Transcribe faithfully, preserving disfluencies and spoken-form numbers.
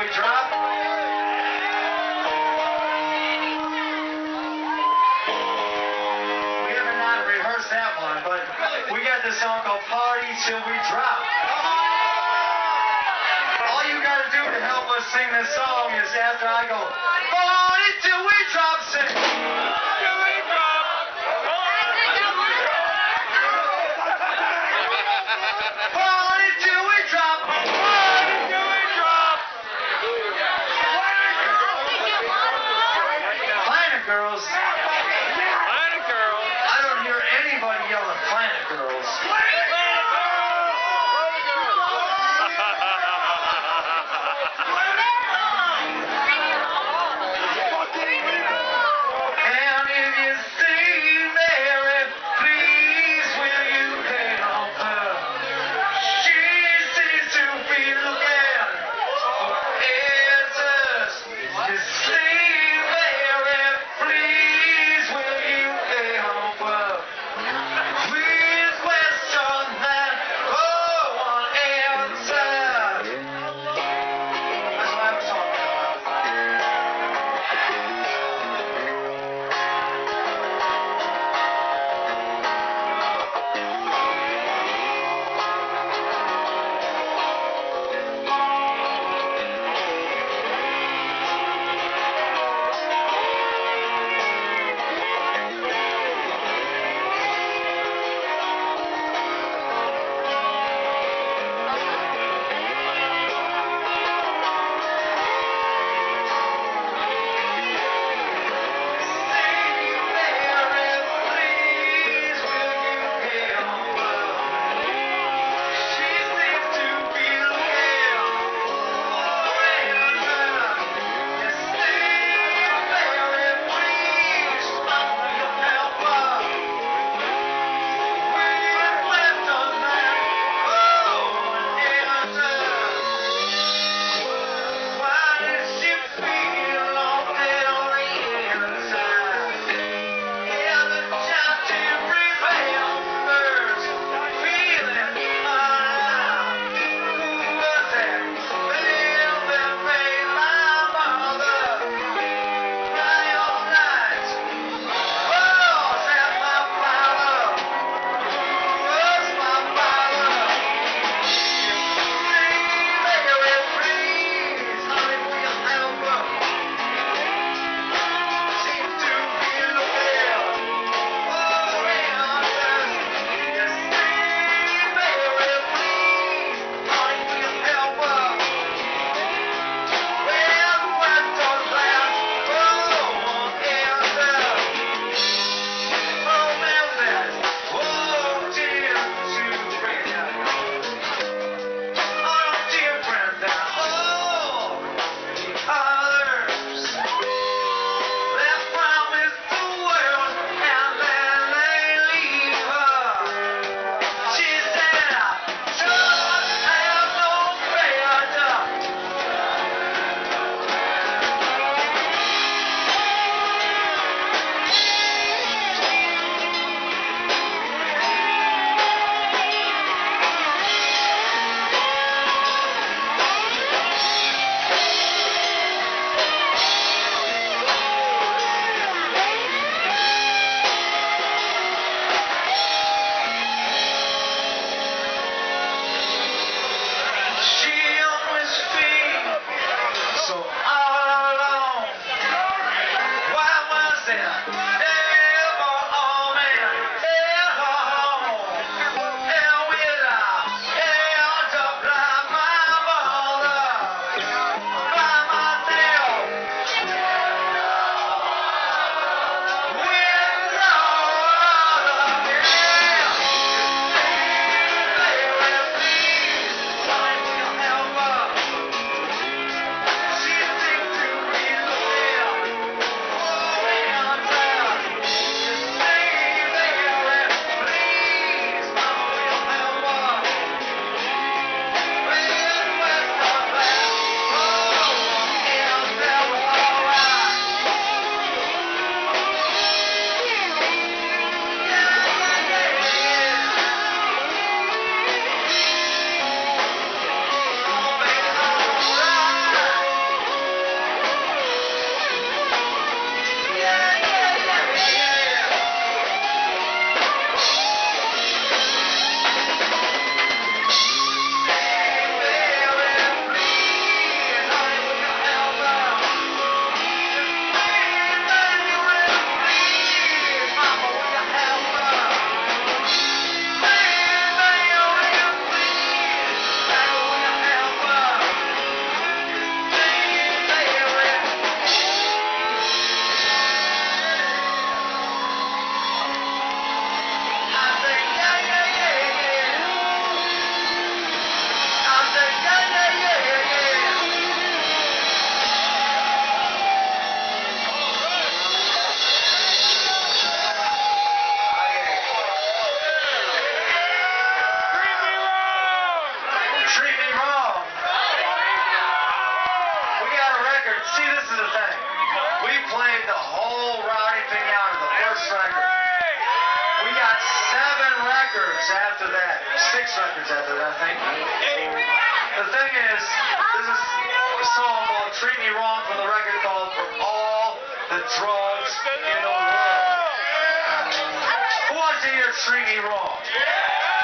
we drop? We haven't not rehearsed that one, but we got this song called Party Till We Drop. All you gotta do to help us sing this song is after I go, Party Till We Drop, sing. Till we drop. Party till we drop. Party till we drop. Planet Girls. Planet Girls. I don't hear anybody yelling Planet Girls. Planet Girls. And if you see Mary, please will you help her? She seems to be looking for answers. You see Mary, please will you help her? Please question that go unanswered. That's what I'm talking about. records after that. Six records after that, I think. The thing is, this is a song called Treat Me Wrong from the record called For All the Drugs in the World. Who wants to hear Treat Me Wrong?